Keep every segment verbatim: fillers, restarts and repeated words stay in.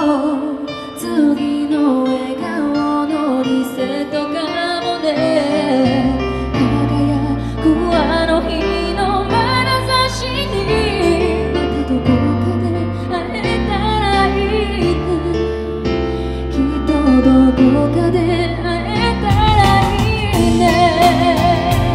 次の笑顔のリセットかもね。輝くあの日の眼差しにまたどこかで会えたらいいね。きっとどこかで会えたらいいね。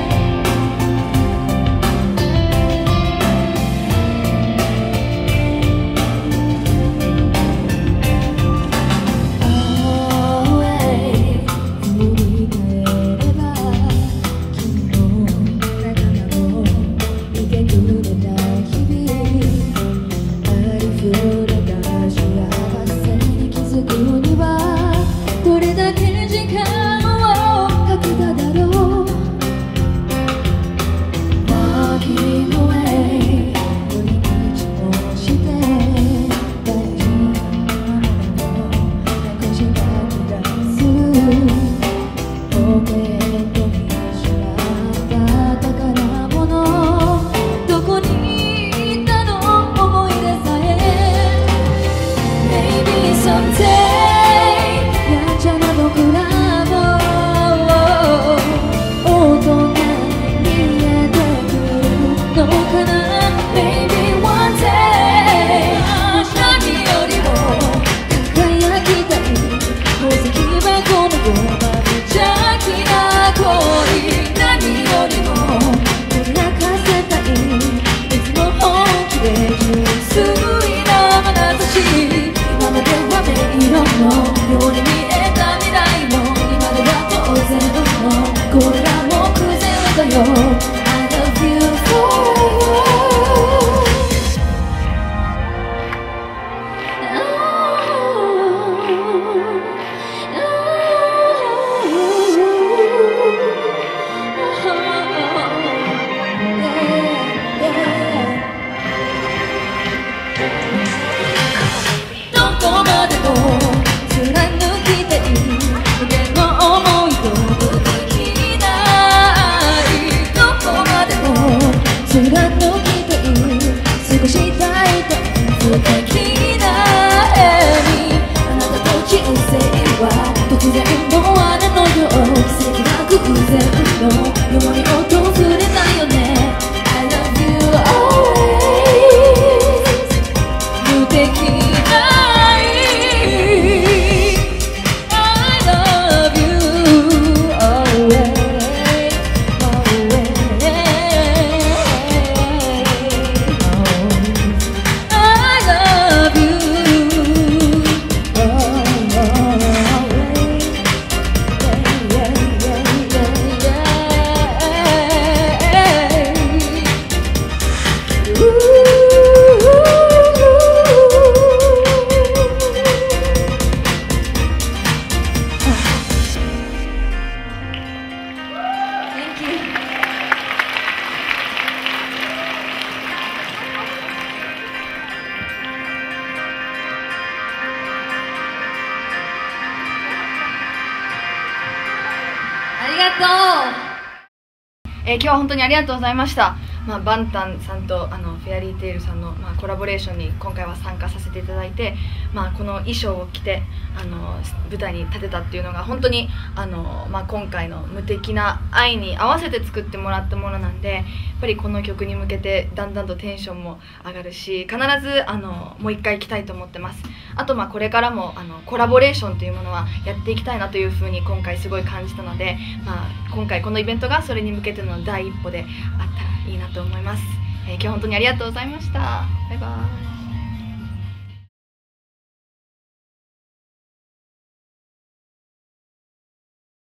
ありがとう。えー、今日は本当にありがとうございました。まあ、バンタンさんとあのフェアリーテイルさんの、まあ、コラボレーションに今回は参加させていただいて、まあ、この衣装を着てあの舞台に立てたっていうのが本当にあの、まあ、今回の無敵な愛に合わせて作ってもらったものなんで、やっぱりこの曲に向けてだんだんとテンションも上がるし、必ずあのもう一回着たいと思ってます。あとまあこれからもあのコラボレーションというものはやっていきたいなというふうに今回すごい感じたので、まあ、今回このイベントがそれに向けての第一歩であったらいいなと思います。えー、今日本当にありがとうございました。バイバーイ。